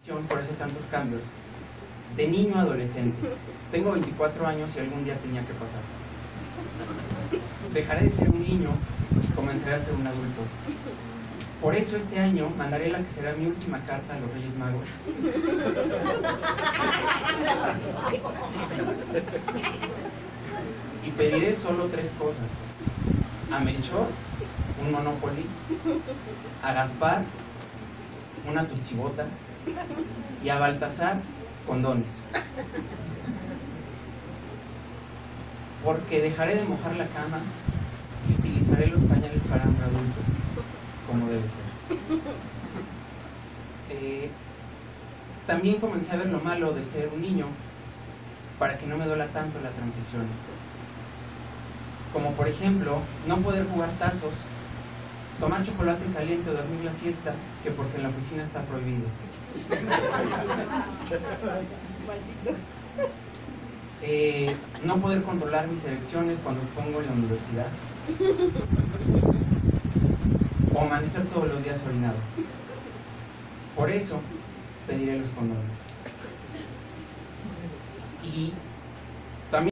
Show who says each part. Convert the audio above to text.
Speaker 1: Por eso tantos cambios. De niño a adolescente. Tengo 24 años y algún día tenía que pasar. Dejaré de ser un niño y comenzaré a ser un adulto. Por eso este año mandaré la que será mi última carta a los Reyes Magos. Y pediré solo 3 cosas. A Melchor, un Monopoly. A Gaspar, una tutsibota. Y a Baltasar, condones. Porque dejaré de mojar la cama y utilizaré los pañales para un adulto, como debe ser. También comencé a ver lo malo de ser un niño para que no me duela tanto la transición. Como por ejemplo, no poder jugar tazos, tomar chocolate caliente o dormir la siesta, que porque en la oficina está prohibido. No poder controlar mis erecciones cuando expongo en la universidad. O amanecer todos los días orinado. Por eso pediré los condones. Y